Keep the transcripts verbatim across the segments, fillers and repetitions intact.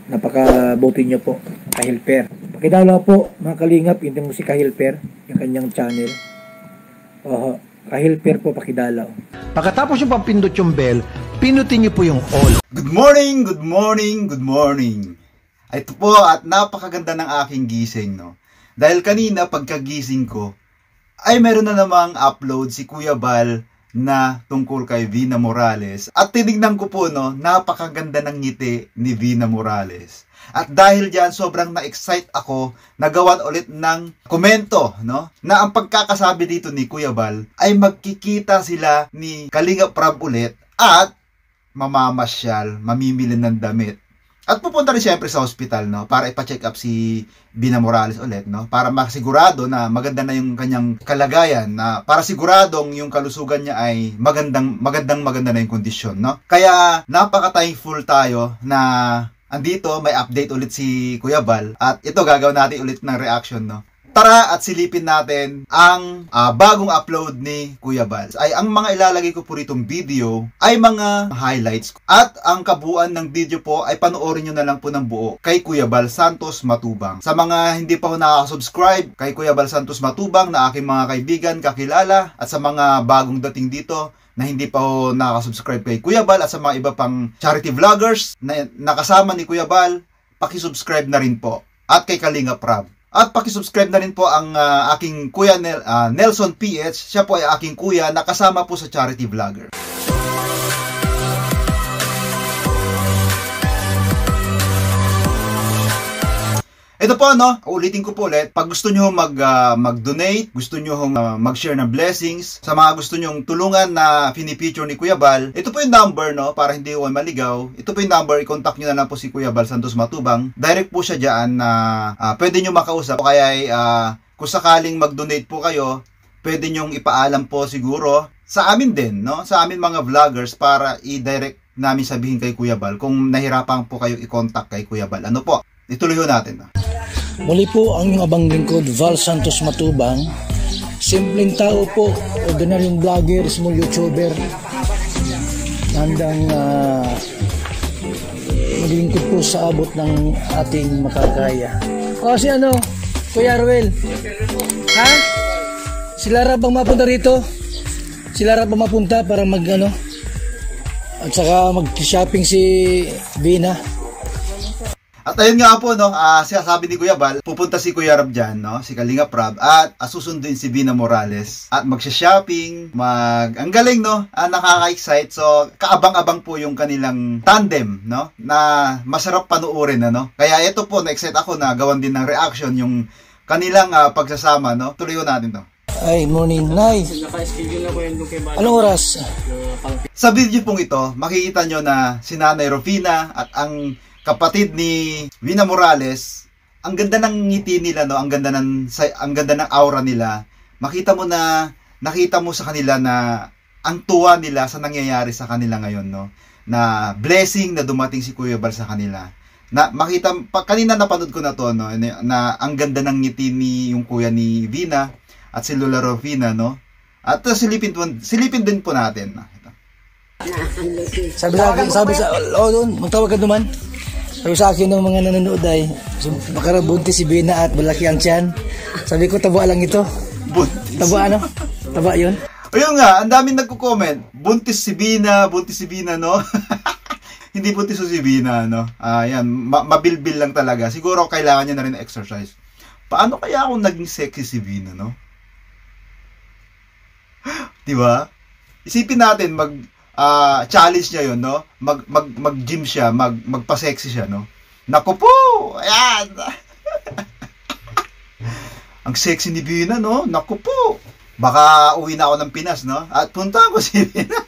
Napakabuti niyo po, Kahilper. Pakidala po mga kalingap, hindi mo si Kahilper, yung kanyang channel. Oho, Kahilper po, pakidala. Pagkatapos yung pampindot yung bell, pinutin niyo po yung all. Good morning, good morning, good morning. Ito po at napakaganda ng aking gising, no. Dahil kanina pagkagising ko, ay meron na namang upload si Kuya Bal na tungkol kay Vina Morales. At tinignan ko po, no, napakaganda ng ngiti ni Vina Morales. At dahil dyan, sobrang na-excite ako, nagawan ulit ng komento, no, na ang pagkakasabi dito ni Kuya Bal ay magkikita sila ni Kalinga Prab ulit at mamamasyal, mamimili ng damit. At pupunta rin siyempre sa hospital, no, para ipa-check up si Vina Morales ulit, no, para masigurado na maganda na yung kanyang kalagayan, na para siguradong yung kalusugan niya ay magandang magandang maganda na yung kondisyon, no. Kaya napaka-thankful tayo na andito may update ulit si Kuya Bal at ito gagawin natin ulit ng reaction, no. Tara at silipin natin ang uh, bagong upload ni Kuya Bal. Ay ang mga ilalagay ko po ritong video ay mga highlights. At ang kabuuan ng video po ay panoorin nyo na lang po ng buo kay Kuya Bal Santos Matubang. Sa mga hindi pa po nakaka-subscribe kay Kuya Bal Santos Matubang na aking mga kaibigan, kakilala, at sa mga bagong dating dito na hindi pa po nakaka-subscribe kay Kuya Bal at sa mga iba pang charity vloggers na nakasama ni Kuya Bal, paki-subscribe na rin po. At kay Kalinga Prab. At paki-subscribe na rin po ang uh, aking kuya Nel, uh, Nelson P H. Siya po ay aking kuya na kasama po sa charity vlogger. Ito po, no, ulitin ko po ulit, pag gusto nyo mag, uh, mag-donate, gusto nyo uh, mag-share ng blessings, sa mga gusto nyong tulungan na pinipicture ni Kuya Bal, ito po yung number, no, para hindi ko maligaw. Ito po yung number, i-contact nyo na lang po si Kuya Bal Santos Matubang. Direct po siya dyan na uh, pwede nyo makausap. Kaya uh, kung sakaling mag-donate po kayo, pwede nyong ipaalam po siguro sa amin din, no, sa amin mga vloggers para i-direct namin sabihin kay Kuya Bal kung nahirapan po kayo i-contact kay Kuya Bal. Ano po? Ituloy ho natin. No? Muli po ang inyong abang lingkod, Val Santos Matubang. Simpleng tao po, ordinaryong vlogger, small YouTuber. Handang uh, maglingkod po sa abot ng ating makakaya. O si ano, Kuya Arwel? Ha? Si Lara bang mapunta rito? Si Lara bang mapunta para mag ano? At saka mag-shopping si Vina? At ayun nga po, no, uh, sabi ni Kuya Bal, pupunta si Kuya Rab dyan, no, si Kalinga Prab, at uh, susunduin si Vina Morales. At magsha-shopping, mag... Ang galing, no, uh, nakaka-excite. So, kaabang-abang po yung kanilang tandem, no, na masarap panuorin, ano. Kaya ito po, na-excite ako na gawan din ng reaction yung kanilang uh, pagsasama, no. Tuloy natin to. Ay, morning, Nay. Anong oras? Sa video pong ito, makikita nyo na si Nanay Rufina at ang kapatid ni Vina Morales, ang ganda ng ngiti nila, no, ang ganda ng ang ganda ng aura nila. Makita mo na nakita mo sa kanila na ang tuwa nila sa nangyayari sa kanila ngayon, no. Na blessing na dumating si Kuya Bal sa kanila. Na makita pa, kanina napanood ko na to, no, na, na ang ganda ng ngiti ni yung kuya ni Vina at si Lola Rufina, no. At uh, silipin silipin din po natin. Sabi sa akin, sabi sa oh, doon, magtawag ka naman. Sabi sa akin ng mga nanonood ay makarabuntis si Vina at malaki ang tiyan. Sabi ko, taba lang ito. Buntis. Taba ano? Taba yun? Ayun nga, ang daming nagko-comment. Buntis si Vina, buntis si Vina, no? Hindi buntis si Vina, no? Ah, yan, ma mabilbil lang talaga. Siguro kailangan niya na rin exercise. Paano kaya akong naging sexy si Vina, no? Diba? Isipin natin, mag... Uh, challenge niya yun, no? Mag, mag, mag-gym siya, mag, magpa-sexy siya, no? Naku po! Ayan! Ang sexy ni Vina, no? Naku po! Baka uwi na ako ng Pinas, no? At punta ko si Vina.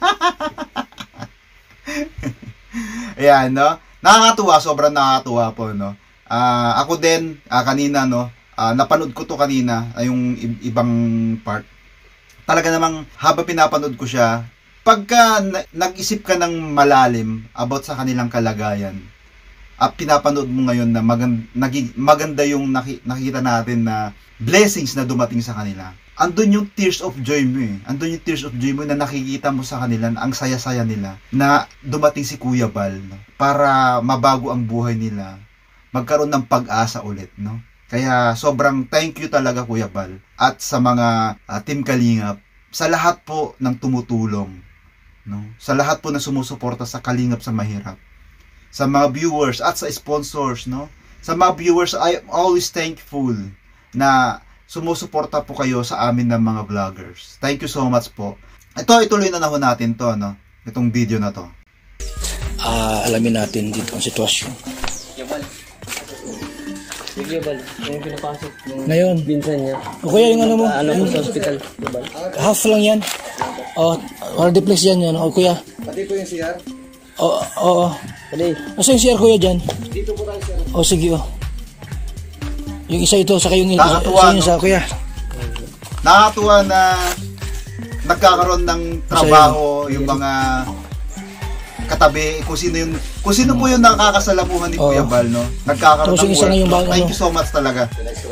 Ayan, no? Nakakatuwa, sobrang nakakatuwa po, no? Uh, ako din, uh, kanina, no? Uh, napanood ko to kanina, uh, yung ibang part. Talaga namang, habang pinapanood ko siya, pagka nag-isip ka ng malalim about sa kanilang kalagayan at pinapanood mo ngayon na maganda, maganda yung nakita natin na blessings na dumating sa kanila, andun yung tears of joy mo eh. Andun yung tears of joy mo na nakikita mo sa kanila, ang saya-saya nila na dumating si Kuya Bal, no? Para mabago ang buhay nila. magkaroon ng pag-asa ulit, no? Kaya sobrang thank you talaga Kuya Bal at sa mga uh, Team Kalingap, sa lahat po ng tumutulong, no? Sa lahat po na sumusuporta sa Kalingap sa Mahirap. Sa mga viewers at sa sponsors, no? Sa mga viewers, I am always thankful na sumusuporta po kayo sa amin ng mga vloggers. Thank you so much po. Ito, ituloy na naho natin to, no? Itong video na to. Ah, alamin natin dito ang sitwasyon. Yabal. Sige, Yabal. Yung pinapasok yung Ngayon, binsan niya. o kuya yung ano mo, Ano po sa hospital, Yabal. half lang yan. O, hardiplex yan yan. O kuya. Pati po yung C R? O, oo. Pwede. Asa yung C R kuya dyan? Dito po tayo, sir. O sige o. Yung isa ito, saka yung Nakakatuwa, isa yung isa kuya. Nakakatuwa na nagkakaroon ng trabaho yung mga katabi, kung sino yung kung sino po yung nakakasalamuhan ni Oo. Kuya Bal, no? Nagkakaroon Tapos yung ng isa work. na yung bago, Thank ano? you so much talaga.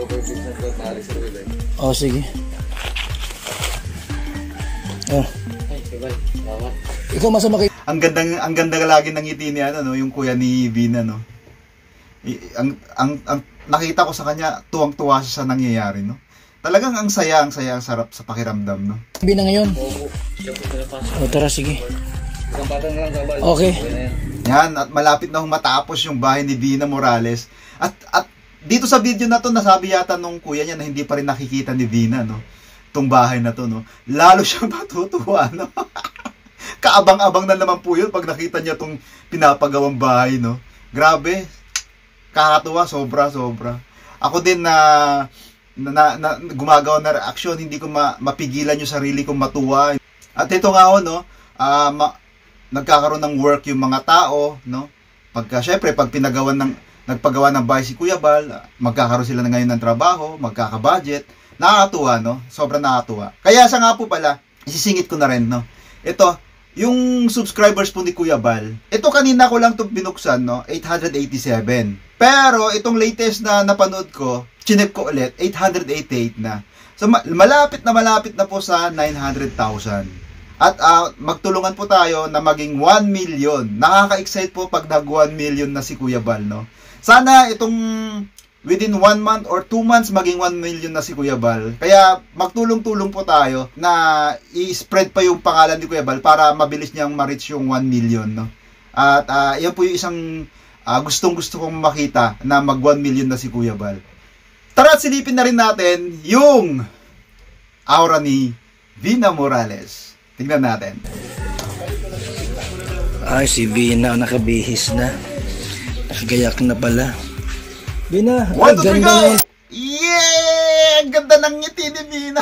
O sige. O, Ay, Yabal. Bawat. ikaw masama kay... Ang ganda ang ganda lagi ng ngiti ni ano, no, yung kuya ni Vina, no. I- ang, ang ang nakita ko sa kanya, tuwang-tuwa siya sa nangyayari, no. Talagang ang saya, ang saya, ang sarap sa pakiramdam, no. Sabi na ngayon. Oo. Siya po pinapasok. O tara sige. Isang patang na lang, Yabal. Okay. Okay na yan. Yan, at malapit na hong matapos yung bahay ni Vina Morales. At at dito sa video na to, nasabi yata nung kuya niya na hindi pa rin nakikita ni Vina, no. Tong bahay na to, no. Lalo siyang matutuwa, no. Kaabang-abang na naman po yun pag nakita niya tong pinapagawang bahay, no. Grabe. Kakatuwa, sobra, sobra. Ako din na na, na, na gumagawa na reaksyon, hindi ko ma, mapigilan yung sarili kong matuwa. At ito nga ho, no, uh, ma, nagkakaroon ng work yung mga tao, no. Pagka syempre pag pinagawan ng nagpagawa ng bahay si Kuya Bal, magkakaroon sila na ngayon ng trabaho, magkaka-budget. Nakakatuwa, no. Sobrang nakakatuwa. Kaya sa nga po pala, isisingit ko na rin, no. Ito, yung subscribers po ni Kuya Bal, ito kanina ko lang ito binuksan, no, eight hundred eighty-seven. Pero itong latest na napanood ko, chinek ko ulit, eight hundred eighty-eight na. So ma- malapit na malapit na po sa nine hundred thousand. At uh, magtulungan po tayo na maging one million. Nakaka-excite po pag nag one million na si Kuya Bal, no. Sana itong within one month or two months maging one million na si Kuya Bal. Kaya magtulong-tulong po tayo na i-spread pa yung pangalan ni Kuya Bal para mabilis niyang ma-reach yung one million, no? At uh, yan po yung isang uh, gustong-gusto kong makita na mag one million na si Kuya Bal. Tara at silipin na rin natin yung aura ni Vina Morales. Tingnan natin. Ay, si Vina, nakabihis na. Nakagayak na pala. Vina, ay, One, two, three, ganda go! na. Yeah! Ang ganda ng ngiti ni Vina.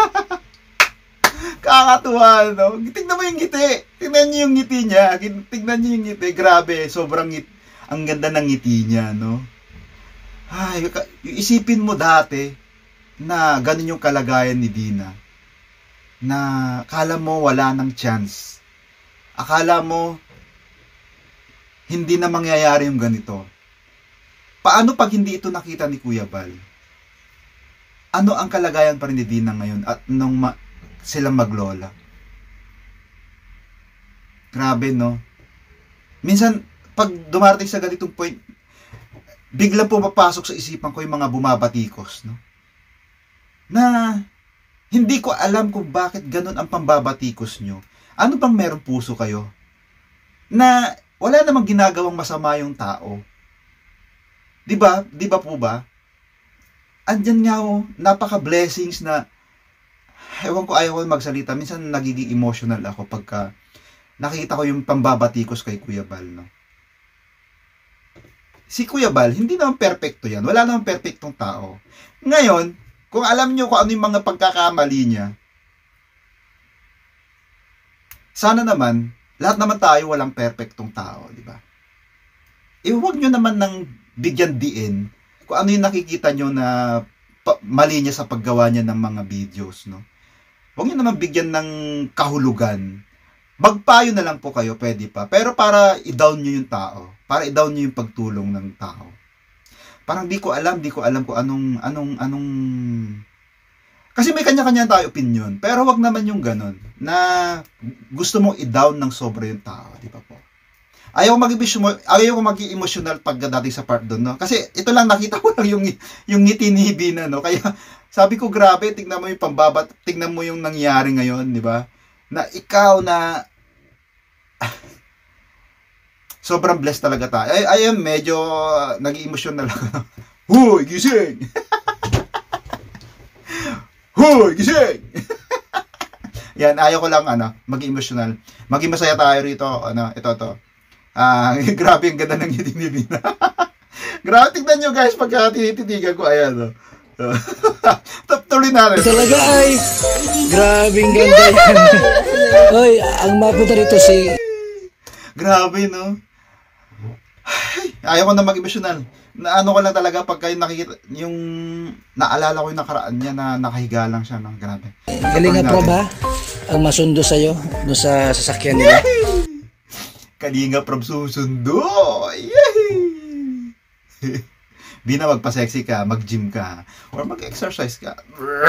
Kakatuwa, no? Tingnan mo yung ngiti. Tingnan niyo yung ngiti niya. Tingnan niyo yung ngiti. Grabe, sobrang ngiti. Ang ganda ng ngiti niya, no? Ay, isipin mo dati na ganun yung kalagayan ni Vina. Na akala mo wala ng chance. Akala mo hindi na mangyayari yung ganito. Paano pag hindi ito nakita ni Kuya Bal? Ano ang kalagayan pa rin ni Vina ngayon at nung ma- silang maglola? Grabe, no? Minsan, pag dumarating sa ganitong point, biglang pumapasok sa isipan ko yung mga bumabatikos, no? Na hindi ko alam kung bakit ganun ang pambabatikos nyo. Ano bang meron puso kayo? Na wala namang ginagawang masama yung tao. Di ba? Di ba po ba? Andyan nga ho, napaka-blessings na, ewan ko, ayaw ko magsalita. Minsan nagiging emotional ako pagka nakita ko yung pambabatikos kay Kuya Bal, no? Si Kuya Bal, hindi naman perfecto yan. Wala naman perfectong tao. Ngayon, kung alam nyo kung ano yung mga pagkakamali niya, sana naman, lahat naman tayo walang perfectong tao, di ba? Eh, huwag nyo naman ng bigyan diin kung ano yung nakikita nyo na pa, mali niya sa paggawa niya ng mga videos, no? Huwag nyo naman bigyan ng kahulugan. Magpayo na lang po kayo, pwede pa. Pero para i-down nyo yung tao. Para i-down nyo yung pagtulong ng tao. Parang di ko alam, di ko alam kung anong, anong, anong... Kasi may kanya-kanya tayo opinion. Pero wag naman yung ganun, na gusto mong i-down ng sobra yung tao, di ba po? ayaw mag-emotional, ayaw mag-emotional pagdating sa part doon, no? Kasi ito lang nakita ko lang yung yung ngiti ni Bina, no? Kaya sabi ko, grabe, tingnan mo yung pambabat, tingnan mo yung nangyari ngayon, di ba? Na ikaw na sobrang blessed talaga tayo. Ay, ay medyo uh, nag-emotional ako. Hoy, gising! Hoy, gising! Yan, ayaw ko lang ano, mag-emotional. Maging masaya tayo rito. Ano, ito to. Ah, uh, grabe ang ganda ng ngiti ni Bina. Grabe, tignan nyo guys, pagka tinititigan ko, ayan, no. Tuloy na rin. Talaga ay, grabing ganda yan. Oy, ang mapunta rito si... Grabe, no? Ay, ayaw ko na mag-emotional. Na ano ko lang talaga pagka yung nakikita, yung naalala ko yung nakaraan niya na nakahiga lang siya, no? Grabe. Galing nga pro ba? Ang masundo sa'yo, doon sa sasakyan nila. Kalinga from susundo. Yay! Bina, magpa-sexy ka, mag-gym ka, or mag-exercise ka.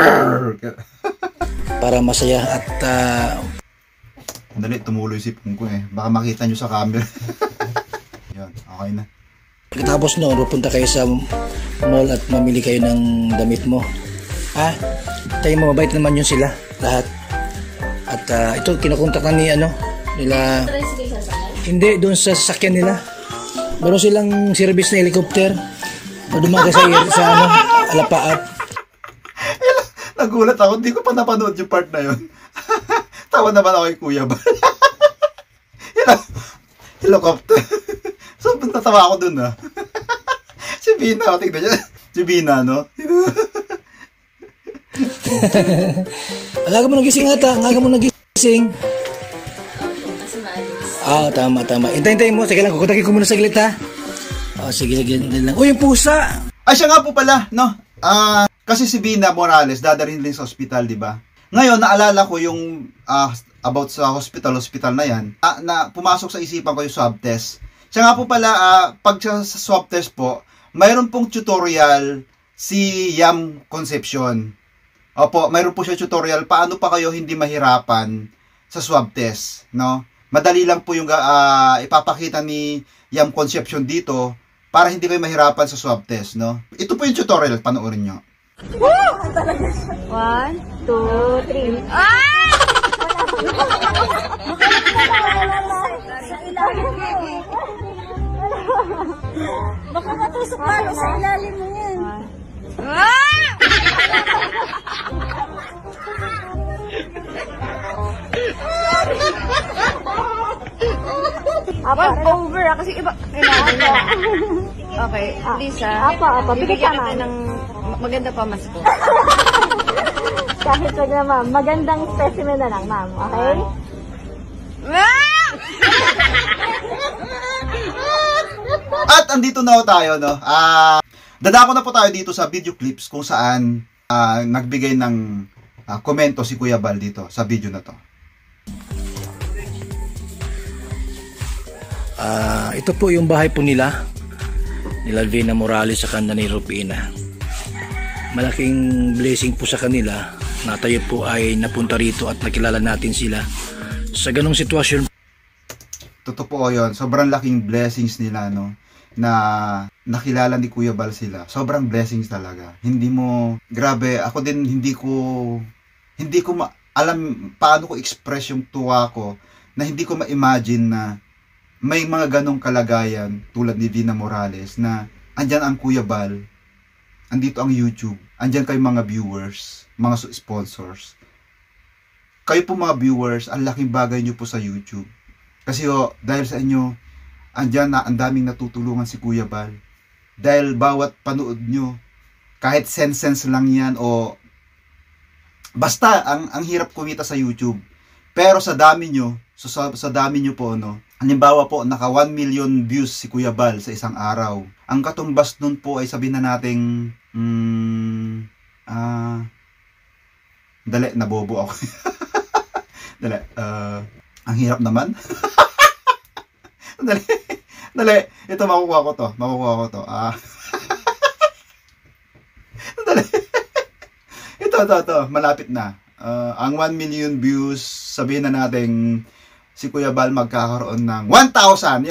Para masaya at... Uh... Dali, tumuloy si Pung ko eh. Baka makita nyo sa camera. Yun, okay na. Pagkatapos no, pupunta kayo sa mall at mamili kayo ng damit mo. Ha? Tayo mo, mabait naman yun sila. Lahat. At uh, ito, kinakontak na ni ano, nila... Hindi, doon sa sasakyan nila. Meron silang service na helicopter. Dumaga sa, sa ano, alapaat. Nagulat ako, hindi ko pa napanood yung part na yun. Tawa naman ako kay Kuya Bal. Helicopter. So, natawa ako dun ah. Si Bina, tignan niya. Si Bina, no? Alaga mo nagising ata, alaga mo nagising. Ah, tama, tama. Hintay-hintay mo, sige lang, kukutagin ko muna saglit ha. Oh, sige, sige lang. Uy, yung pusa! Ay, siya nga po pala, no? Ah, uh, kasi si Bina Morales, dadalhin din sa ospital, di ba? Ngayon, naalala ko yung uh, about sa hospital, hospital na yan, uh, na pumasok sa isipan ko yung swab test. Siya nga po pala, uh, pag sa swab test po, mayroon pong tutorial si Yam Concepcion. Opo, mayroon po siya tutorial paano pa kayo hindi mahirapan sa swab test, no? Madali lang po yung uh, ipapakita ni Yam Concepcion dito para hindi kayo mahirapan sa swab test, no? Ito po yung tutorial, panoorin nyo. One, two, three. Ah! Baka matusok palo sa ilalim mo yan. Ah! One over ah, kasi iba. Okay, Lisa. Apa, apa, bigyan natin ng maganda pa mas po. Kahit wag na ma'am, magandang specimen na lang ma'am, okay? At andito na tayo, no? Ah, uh, dadako na po tayo dito sa video clips kung saan uh, nagbigay ng uh, komento si Kuya Bal dito sa video na to. Uh, ito po yung bahay po nila nila Vina Morales sa kanda ni Rupina. Malaking blessing po sa kanila na tayo po ay napunta rito at nakilala natin sila sa ganong sitwasyon. Totoo po yun, sobrang laking blessings nila, no, na nakilala ni Kuya Bal sila. Sobrang blessings talaga. Hindi mo, grabe, ako din hindi ko hindi ko ma alam paano ko express yung tuwa ko na hindi ko ma-imagine na may mga ganong kalagayan tulad ni Vina Morales na andyan ang Kuya Bal, andito ang YouTube, andyan kayo mga viewers, mga sponsors. Kayo po mga viewers, ang laking bagay nyo po sa YouTube. Kasi oh, dahil sa inyo, andyan na ang daming natutulungan si Kuya Bal. Dahil bawat panood nyo, kahit sense-sense lang yan o basta ang, ang hirap kumita sa YouTube. Pero sa dami nyo, so sa, sa dami nyo po, no, halimbawa po, naka one million views si Kuya Bal sa isang araw. Ang katumbas nun po ay sabihin na nating, mm, ah, dali, nabobo ako. Dali, uh, ang hirap naman. Dali, dali, ito makukuha ko to, makukuha ko to. Ah. Dali. Ito, ito, ito, malapit na. Uh, ang one million views, sabihin na natin, si Kuya Bal magkakaroon ng one thousand.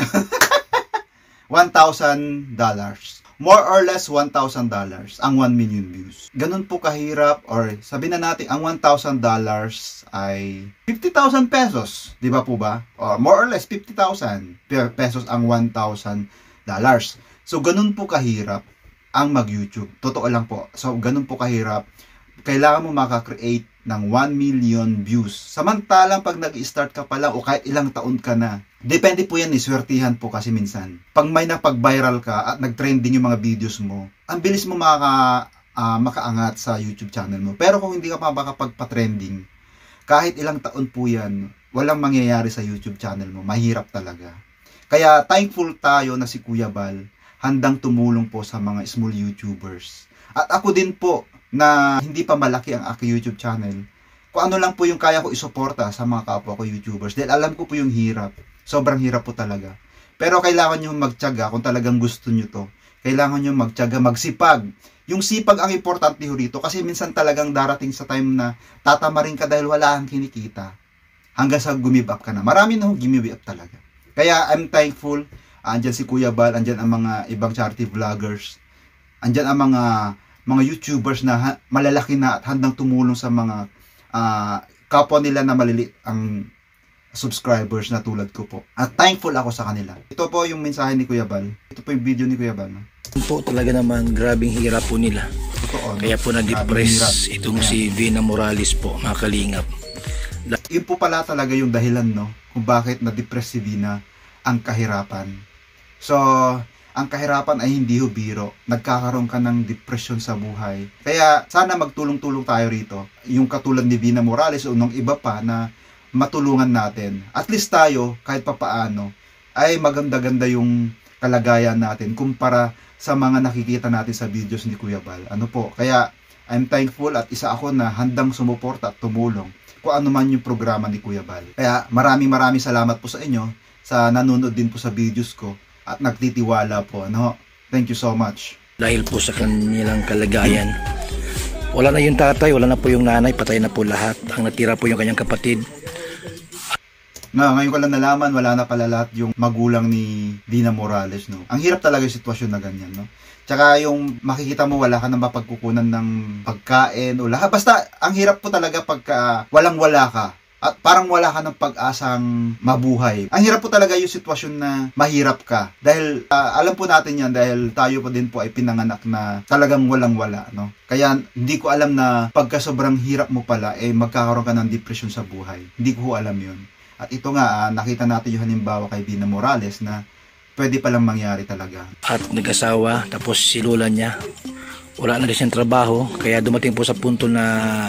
one thousand dollars. More or less one thousand dollars ang one million views. Ganun po kahirap, or sabi na natin ang one thousand dollars ay fifty thousand pesos. Di ba po ba? Or more or less fifty thousand pesos ang one thousand dollars. So ganun po kahirap ang mag-YouTube. Totoo lang po. So ganun po kahirap. Kailangan mo makakreate ng one million views. Samantalang pag nag-start ka pa lang o kahit ilang taon ka na, depende po yan, iswertihan po kasi minsan. Pag may napag-viral ka at nag-trending yung mga videos mo, ang bilis mo maka, uh, makaangat sa YouTube channel mo. Pero kung hindi ka pa makapagpa-trending, kahit ilang taon po yan, walang mangyayari sa YouTube channel mo. Mahirap talaga. Kaya thankful tayo na si Kuya Bal handang tumulong po sa mga small YouTubers. At ako din po, na hindi pa malaki ang aking YouTube channel, kung ano lang po yung kaya ko isuporta sa mga kapwa ko YouTubers. Dahil alam ko po yung hirap. Sobrang hirap po talaga. Pero kailangan nyo magtiyaga kung talagang gusto nyo to. Kailangan nyo magtiyaga, magsipag. Yung sipag ang importante ho rito. Kasi minsan talagang darating sa time na tatamarin ka dahil wala kang kinikita. Hanggang sa gumib up ka na. Marami na ho gumib up talaga. Kaya I'm thankful. Andyan si Kuya Bal, andyan ang mga ibang charity vloggers. Andyan ang mga mga YouTubers na ha, malalaki na at handang tumulong sa mga uh, kapwa nila na maliliit ang subscribers na tulad ko po. At thankful ako sa kanila. Ito po yung mensahe ni Kuya Bal. Ito po yung video ni Kuya Bal. No? Po talaga naman, grabing hirap po nila. Totoo, kaya po na-depress itong Ayan. si Vina Morales po, mga kalingap. Yun po pala talaga yung dahilan, no, kung bakit na-depress si Vina, ang kahirapan. So, ang kahirapan ay hindi ho biro. Nagkakaroon ka ng depression sa buhay. Kaya sana magtulong-tulong tayo rito. Yung katulad ni Vina Morales o nung iba pa na matulungan natin. At least tayo, kahit papaano, ay maganda-ganda yung kalagayan natin kumpara sa mga nakikita natin sa videos ni Kuya Bal. Ano po? Kaya I'm thankful at isa ako na handang sumuporta at tumulong kung ano man yung programa ni Kuya Bal. Kaya maraming maraming salamat po sa inyo sa nanonood din po sa videos ko at nagtitiwala po, ano? Thank you so much. Dahil po sa kanilang kalagayan, wala na yung tatay, wala na po yung nanay, patay na po lahat. Ang natira po yung kanyang kapatid. Na, ngayon ko lang nalaman, wala na pala lahat yung magulang ni Vina Morales, no? Ang hirap talaga yung sitwasyon na ganyan, no? Tsaka yung makikita mo, wala ka na mapagkukunan ng pagkain o lahat. Basta, ang hirap po talaga pagka walang-wala ka. At parang wala ka ng pag-asang mabuhay. Ang hirap po talaga yung sitwasyon na mahirap ka. Dahil uh, alam po natin yan dahil tayo po din po ay pinanganak na talagang walang-wala. No? Kaya hindi ko alam na pagka sobrang hirap mo pala, eh magkakaroon ka ng depression sa buhay. Hindi ko alam yun. At ito nga, uh, nakita natin yung halimbawa kay Vina Morales na pwede palang mangyari talaga. At nag-asawa, tapos si lola niya, wala na rin siyang trabaho. Kaya dumating po sa punto na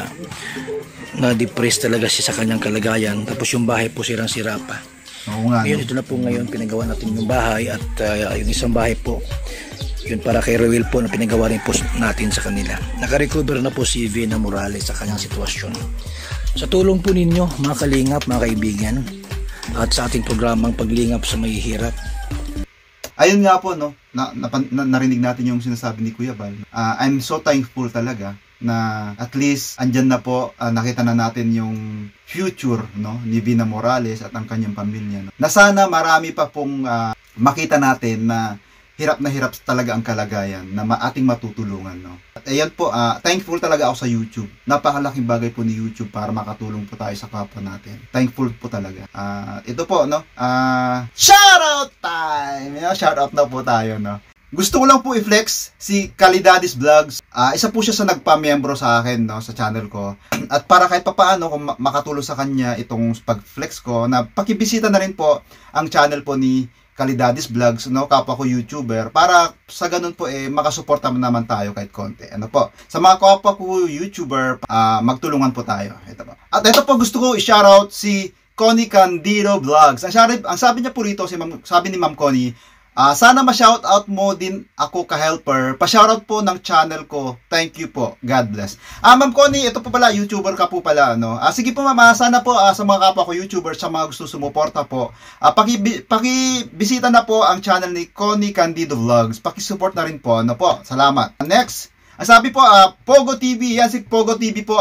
na-depress talaga siya sa kanyang kalagayan. Tapos yung bahay po sirang-sira pa. Oo nga. Ngayon, ito na po ngayon, pinagawa natin yung bahay. At uh, yung isang bahay po, yun para kay Rowell po na pinagawa rin po natin sa kanila. Naka-recover na po si Vina Morales sa kanyang sitwasyon. Sa tulong po ninyo, mga kalingap, mga kaibigan, at sa ating programang Paglingap sa Mahihirap. Ayun nga po, no, na, na, na, narinig natin yung sinasabi ni Kuya Bal. Uh, I'm so thankful talaga na at least andyan na po, uh, nakita na natin yung future, no, ni Vina Morales at ang kanyang pamilya. No? Na sana marami pa pong uh, makita natin na hirap na hirap talaga ang kalagayan na ating matutulungan. No? At ayan po, uh, thankful talaga ako sa YouTube. Napakalaking bagay po ni YouTube para makatulong po tayo sa kapwa natin. Thankful po talaga. Uh, ito po, no, uh, shoutout time! You know, shoutout na po tayo, no. Gusto ko lang po i-flex si Calidadis Vlogs. Uh, isa po siya sa nagpa-membro sa akin, no, sa channel ko. At para kahit papaano kung makatulong sa kanya itong pag-flex ko, na pakibisita na rin po ang channel po ni Calidadis Vlogs, no, kapwa ko YouTuber, para sa ganun po eh makasuporta naman tayo kahit konti. Ano po? Sa mga kapwa ko YouTuber, uh, magtulungan po tayo. Ito po. At ito po gusto ko i-shoutout si Connie Candido Vlogs. Ang, ang sabi niya po rito, si sabi ni Ma'am Connie, Uh, sana ma-shoutout mo din ako ka-helper. Pa-shoutout po ng channel ko. Thank you po. God bless. Ah, Ma'am Connie, ito po pala, YouTuber ka po pala, no? Ah, sige po, Ma'am, sana po ah, sa mga kapwa ko YouTuber, sa mga gusto sumuporta po, ah, paki, paki-bisita na po ang channel ni Connie Candido Vlogs. Paki-support na rin po, ano po? Salamat. Next, ang sabi po, ah, Pogo T V. Yan si Pogo T V po, ah,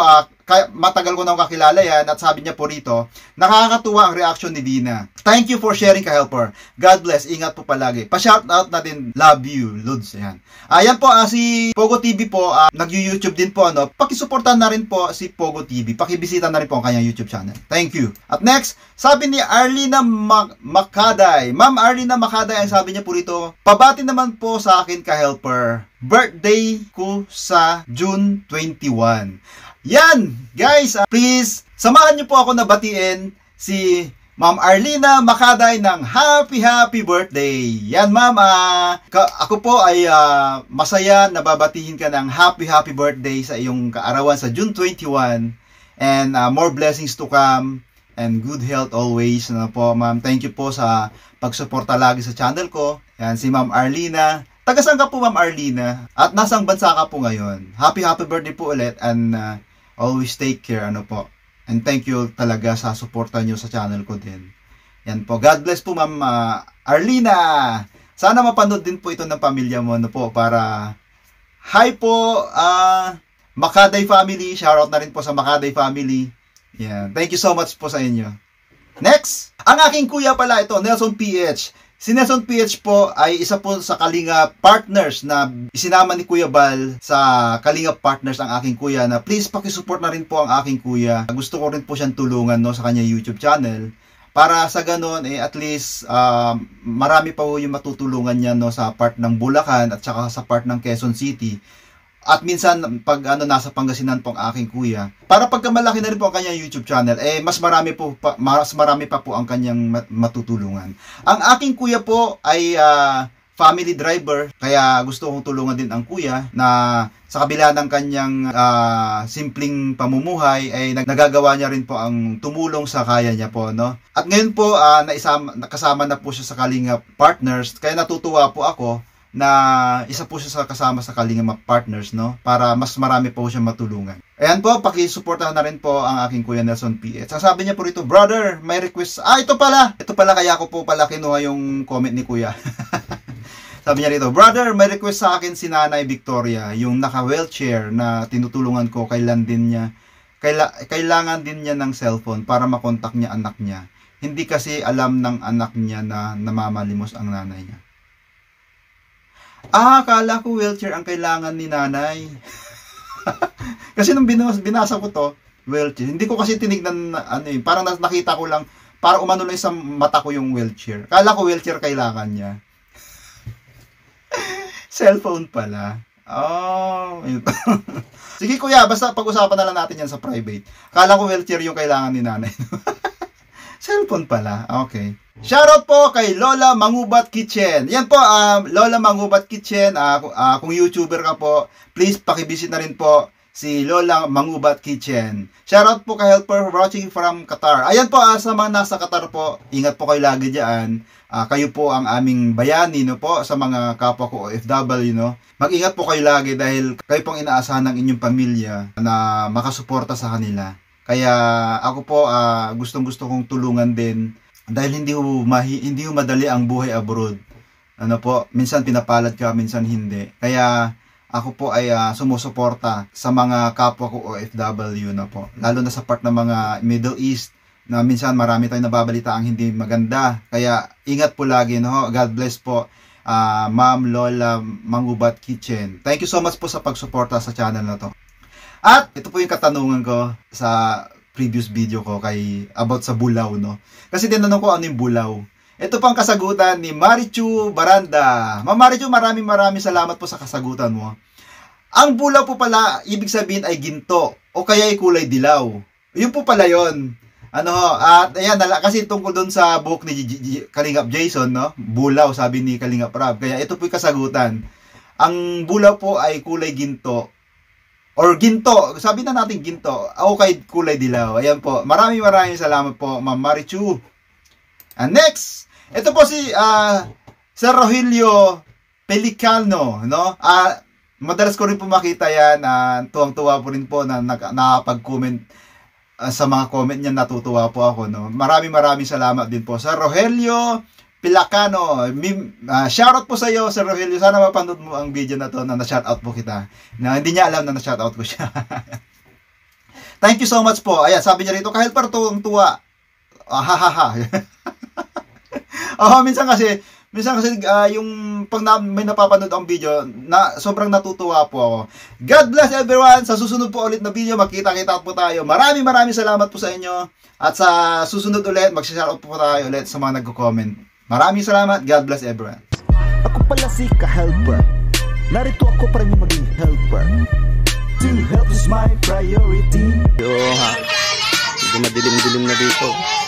kaya, matagal ko nang kakilala yan at sabi niya po rito, nakakatuwa ang reaction ni Dina. Thank you for sharing ka-helper. God bless. Ingat po palagi. Pa-shoutout na din. Love you, Lods. Ayan. Ayan po, uh, si Pogo T V po, uh, nag-YouTube din po, ano. Pakisuportahan na rin po si Pogo T V. Pakibisita na rin po ang kanyang YouTube channel. Thank you. At next, sabi ni Arlina Mac Makaday. Ma'am Arlina Makaday, ang sabi niya po rito, pabati naman po sa akin ka-helper. Birthday ko sa June twenty-one. Yan, guys, uh, please, samahan niyo po ako na batiin si Ma'am Arlina Makaday ng happy happy birthday. Yan, ma'am, uh, ako po ay uh, masaya na babatihin ka ng happy happy birthday sa iyong kaarawan sa June twenty-one. And uh, more blessings to come and good health always. Ano po, ma'am, thank you po sa pagsuporta lagi sa channel ko. Yan, si Ma'am Arlina. Taga saan ka po, Ma'am Arlina? At nasang bansa ka po ngayon? Happy happy birthday po ulit and uh, always take care, ano po. And thank you talaga sa suporta nyo sa channel ko din. Yan po. God bless po, Ma'am uh, Arlina. Sana mapanood din po ito ng pamilya mo, ano po, para hi po, uh, Makaday family. Shoutout na rin po sa Makaday family. Yan. Thank you so much po sa inyo. Next, ang aking kuya pala ito, Nelson P H. Si Nelson P H po ay isa po sa Kalinga Partners na isinama ni Kuya Bal sa Kalinga Partners ang aking kuya na please pakisupport na rin po ang aking kuya. Gusto ko rin po siyang tulungan, no, sa kanya YouTube channel para sa ganon eh at least uh, marami pa po yung matutulungan niya, no, sa part ng Bulacan at saka sa part ng Quezon City. At minsan, pag ano, nasa Pangasinan po ang aking kuya, para pagka malaki na rin po ang kanyang YouTube channel, eh, mas marami, po, pa, mas marami pa po ang kanyang matutulungan. Ang aking kuya po ay uh, family driver, kaya gusto kong tulungan din ang kuya na sa kabila ng kanyang uh, simpleng pamumuhay, ay nagagawa niya rin po ang tumulong sa kaya niya po, no? At ngayon po, uh, naisama, nakasama na po siya sa Kalinga Partners, kaya natutuwa po ako na isa po siya sa kasama sa Kalinga Partners, no, para mas marami po siya matulungan. Ayan po, pakisuportahan na rin po ang aking kuya Nelson P H. Sasabi niya po rito, brother, may request. Ah, ito pala. Ito pala, kaya ko po pala kinuha yung comment ni kuya. Sabi niya rito, brother, may request sa akin si Nanay Victoria, yung naka-wheelchair na tinutulungan ko, kailan din niya, kaila, kailangan din niya ng cellphone para makontak niya anak niya. Hindi kasi alam ng anak niya na namamalimos ang nanay niya. Ah, akala ko wheelchair ang kailangan ni nanay. Kasi nung binas, binasa ko to, wheelchair. Hindi ko kasi tinignan, ano eh, parang nakita ko lang, para umano lang sa mata ko yung wheelchair. Akala ko wheelchair kailangan niya. Cellphone pala. Oh, ito. Sige kuya, basta pag-usapan na lang natin yan sa private. Akala ko wheelchair yung kailangan ni nanay. Cellphone pala. Okay. Shoutout po kay Lola Mangubat Kitchen. Yan po, uh, Lola Mangubat Kitchen. Uh, uh, kung YouTuber ka po, please pakivisit na rin po si Lola Mangubat Kitchen. Shoutout po kay Helper watching from Qatar. Ayan po, uh, sa mga nasa Qatar po, ingat po kayo lagi dyan. Uh, kayo po ang aming bayani, no po, sa mga kapwa ko O F W, no. Mag-ingat po kayo lagi dahil kayo pong inaasahan ng inyong pamilya na makasuporta sa kanila. Kaya ako po, uh, gustong-gusto kong tulungan din dahil hindi ho, mahi, hindi ho madali ang buhay abroad. Ano po, minsan pinapalad ka, minsan hindi. Kaya ako po ay uh, sumusuporta sa mga kapwa ko O F W na po. Lalo na sa part ng mga Middle East na minsan marami tayong nababalita ang hindi maganda. Kaya ingat po lagi, no? God bless po, uh, Ma'am Lola Mangubat Kitchen. Thank you so much po sa pagsuporta sa channel na to. At ito po yung katanungan ko sa previous video ko kay about sa bulaw, no? Kasi tinanong ko ano yung bulaw. Ito pang kasagutan ni Marichu Baranda. Ma'am Marichu, maraming maraming salamat po sa kasagutan mo. Ang bulaw po pala, ibig sabihin ay ginto o kaya ay kulay dilaw. Yun po pala yun. Ano, at ayan, kasi tungkol doon sa book ni Kalingap Jason, no? Bulaw, sabi ni Kalingap Rab. Kaya ito po yung kasagutan. Ang bulaw po ay kulay ginto. Or ginto, sabi na natin ginto, o kay kulay dilaw. Ayan po, maraming maraming salamat po, Ma'am Marichu. And next, ito po si uh, Sir Rogelio Pelicano, no? Uh, madalas ko rin po makita yan, uh, tuwang-tuwa po rin po na nakapag-comment uh, sa mga comment niya, natutuwa po ako, no? Maraming maraming salamat din po, Sir Rogelio Pilacano. Uh, shoutout po sa iyo, Sir Rogelio. Sana mapanood mo ang video na to na na-shoutout po kita. Na hindi niya alam na na-shoutout ko siya. Thank you so much po. Ayan, sabi niya rito, ka-helper to, ang tuwa. Ah, ha, ha, ha. Oh, minsan kasi, minsan kasi uh, yung pag na, may napapanood ang video, na sobrang natutuwa po ako. God bless everyone. Sa susunod po ulit na video, magkita-kita po tayo. Maraming maraming salamat po sa inyo. At sa susunod ulit, mag-shoutout po tayo ulit sa mga nagko-comment. Maraming salamat. God bless everyone. Ako pala si ka-helper. Narito ako para niyo maging helper. To help is my priority. Yo ha. Hindi madilim-dilim na dito.